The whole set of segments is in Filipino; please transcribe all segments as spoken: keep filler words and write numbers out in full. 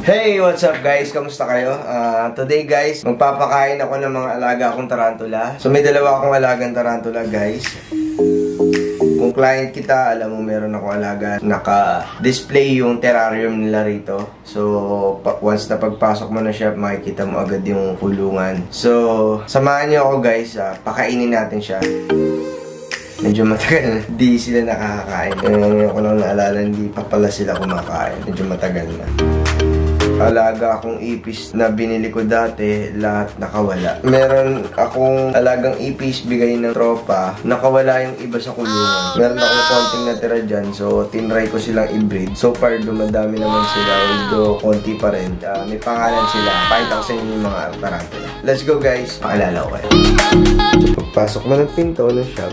Hey! What's up guys? Kamusta kayo? Uh, today guys, magpapakain ako ng mga alaga akong tarantula. So may dalawa akong alagang tarantula guys. Kung client kita, alam mo meron akong alaga. Naka-display yung terrarium nila rito. So once na pagpasok mo na siya, makikita mo agad yung kulungan. So samahan niyo ako guys, uh, pakainin natin siya. Medyo matagal na, di sila nakakakain. Ngayon ko lang naalala, hindi pa pala sila kumakain. Medyo matagal na. Alaga akong ipis na binili ko dati, lahat nakawala. Meron akong alagang ipis bigay ng tropa, nakawala yung iba sa kulungan. Meron akong konting natira dyan, so tinry ko silang i-breed. So far, dumadami naman sila, although konti pa rin. Uh, may pangalan sila. Pakita ko sa inyo yung mga tarantula. Let's go guys, pakilala ko kayo. So pagpasok mo ng pinto ng shop,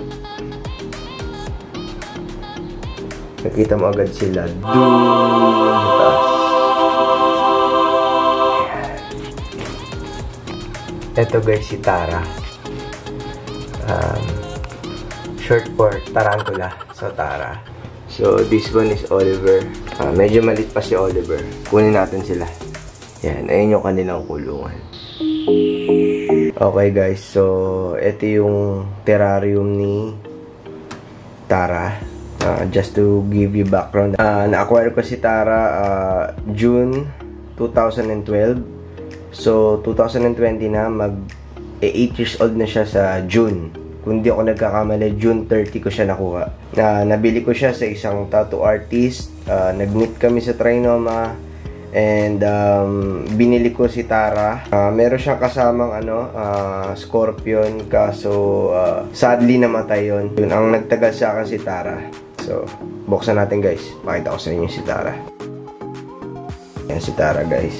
nakita mo agad sila doon sa taas. Ito guys, si Tara. Um, short for tarantula. So, Tara. So, this one is Oliver. Uh, medyo malit pa si Oliver. Kunin natin sila. Yan, ayun yung kanilang kulungan. Okay guys, so, ito yung terrarium ni Tara. Uh, just to give you background. Uh, na-acquire ko si Tara uh, June two thousand twelve. So, two thousand twenty na, mag eight years old na siya sa June. Kung di ako nagkakamali, June thirty ko siya nakuha. Na, nabili ko siya sa isang tattoo artist. Uh, Nag-meet kami sa Trinoma. And, um, binili ko si Tara. Uh, meron siyang kasamang, ano, uh, scorpion. Kaso, uh, sadly namatay yun. Yun, ang nagtagal sa akin si Tara. So, buksan natin guys. Pakita ko sa inyo si Tara. Yan si Tara guys.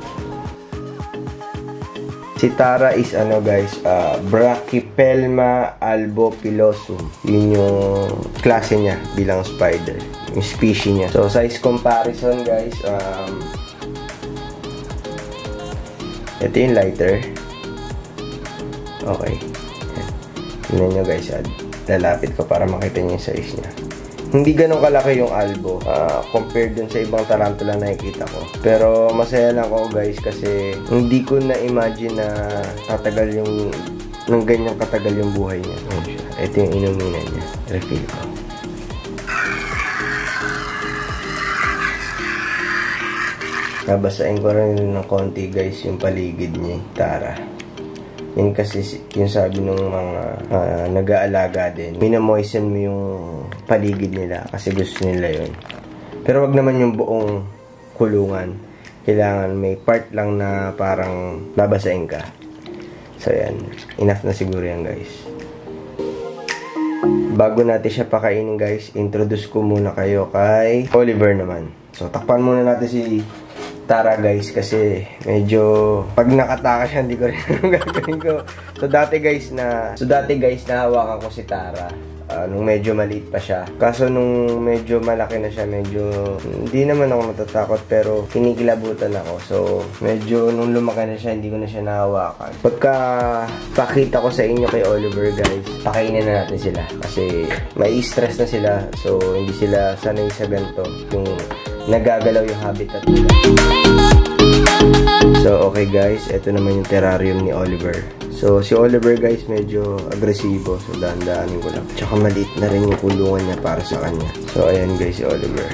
Si Tara is ano guys, uh, Brachypelma albopilosum. Yun yung klase niya bilang spider. Yung species niya. So size comparison guys, um, ito yung lighter. Okay. Tingnan nyo guys, lalapit ko para makita nyo yung size niya. Hindi ganun kalaki yung albo uh, compared dun sa ibang tarantula na nakikita ko. Pero masaya lang ako guys kasi hindi ko na-imagine na tatagal yung ng ganyang katagal yung buhay niya. Ito yung inuminan niya. Refill ko. Nabasain ko rin ng konti guys yung paligid niya, Tara. Yan kasi yung sabi ng mga uh, nag-aalaga din. Minamoisten mo yung paligid nila kasi gusto nila yun. Pero wag naman yung buong kulungan. Kailangan may part lang na parang babasain ka. So yan, enough na siguro yan guys. Bago natin siya pakainin guys, introduce ko muna kayo kay Oliver naman. So takpan muna natin si Tara guys kasi medyo pag nakataka siya hindi ko rin gagawin ko. So dati guys na so dati guys nahawakan ko si Tara uh, nung medyo maliit pa siya. Kaso nung medyo malaki na siya, medyo hindi naman ako natatakot pero kinikilabutan ako. So medyo nung lumaki na siya hindi ko na siya nahawakan. Pagka pakita ko sa inyo kay Oliver guys, pakainin na natin sila kasi may stress na sila. So hindi sila sanay sa ganito yung nagagalaw yung habitat nila. So, okay guys, ito naman yung terrarium ni Oliver. So, si Oliver guys, medyo agresibo. So, dahan-dahanin ko lang. Tsaka maliit na rin yung kulungan niya para sa kanya. So, ayan guys, si Oliver.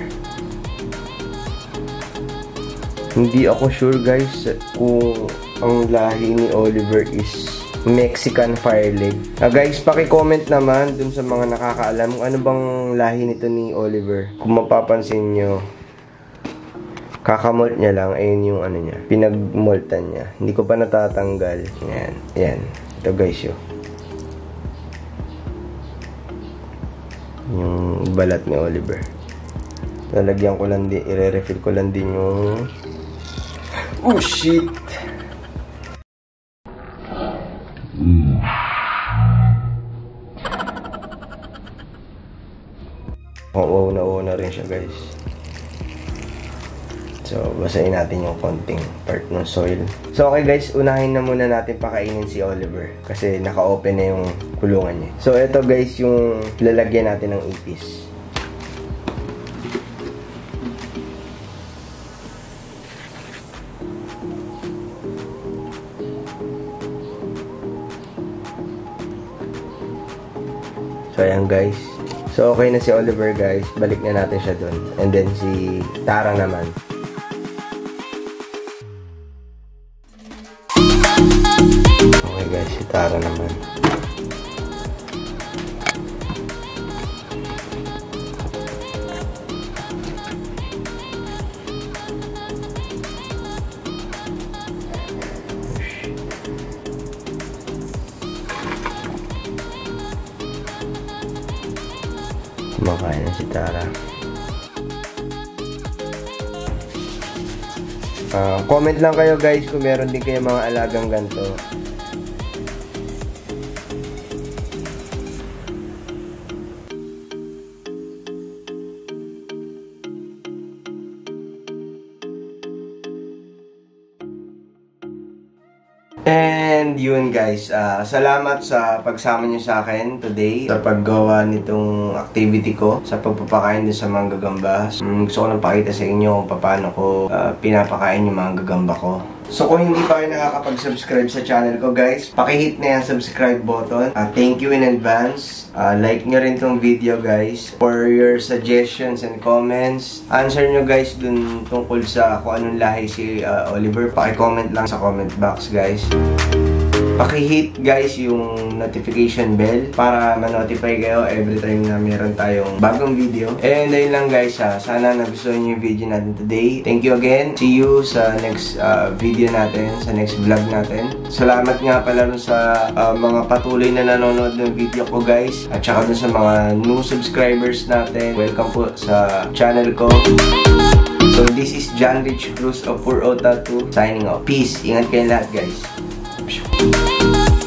Hindi ako sure guys kung ang lahi ni Oliver is Mexican Fireleg. Uh, guys, paki-comment naman dun sa mga nakakaalam kung ano bang lahi nito ni Oliver. Kung mapapansin nyo, kakamolt niya lang, ayun yung ano niya, pinagmoltan niya. Hindi ko pa natatanggal. Yan, yan. Ito guys yun. Yung balat ni Oliver. Lalagyan ko lang din, i-refill ko lang din yung... Oh shit! Oo, na-oo na rin siya guys. So, basahin natin yung konting part ng soil. So, okay guys, unahin na muna natin pakainin si Oliver. Kasi naka-open na yung kulungan niya. So, ito guys, yung lalagyan natin ng ipis. So, ayan guys. So, okay na si Oliver guys. Balik na natin siya dun. And then si Tara naman. Okay guys, si Tara naman. Kumakain na si Tara. Uh, comment lang kayo guys kung meron din kayo mga alagang ganito. And yun guys, uh, salamat sa pagsama niyo sa akin today sa paggawa nitong activity ko sa pagpapakain din sa mga gagamba. Um, gusto ko lang pakita sa inyo kung paano ko uh, pinapakain yung mga gagamba ko. So kung hindi pa kayo nakakapag-subscribe sa channel ko guys, pakihit na yung subscribe button. Uh, thank you in advance. Uh, like nyo rin tong video guys. For your suggestions and comments, answer nyo guys dun tungkol sa kung anong lahi si uh, Oliver. Paki-comment lang sa comment box guys. Paki-hit guys yung notification bell para ma-notify kayo every time na meron tayong bagong video. And ayun lang guys ha. Sana nagustuhan nyo yung video natin today. Thank you again. See you sa next uh, video natin, sa next vlog natin. Salamat nga pala rin sa uh, mga patuloy na nanonood ng video ko guys. At saka dun sa mga new subscribers natin. Welcome po sa channel ko. So this is John Rich Cruz of four oh Tattoo signing off. Peace. Ingat kayo lahat guys.